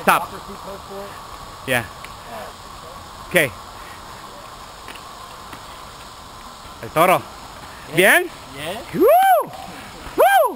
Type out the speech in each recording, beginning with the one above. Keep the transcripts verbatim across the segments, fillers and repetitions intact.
Stop. Yeah. Okay. El toro. Bien? Yeah. Woo! Woo!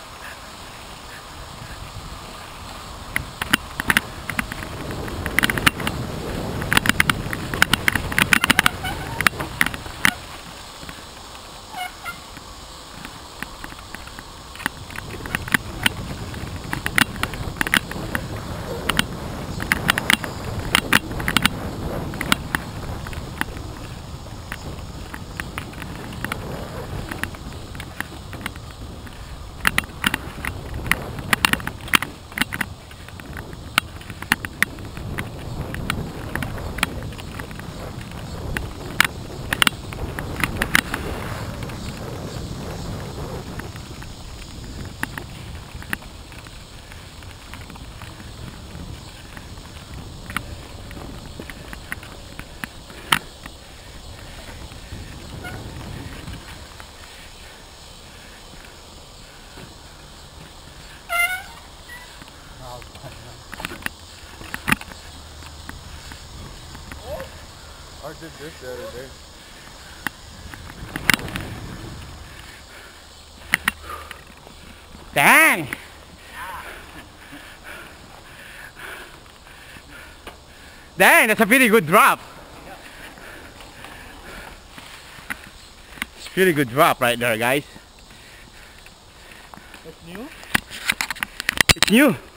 I did this the other day. Dang! Dang, that's a pretty good drop. It's a pretty good drop right there, guys. That's new? It's new.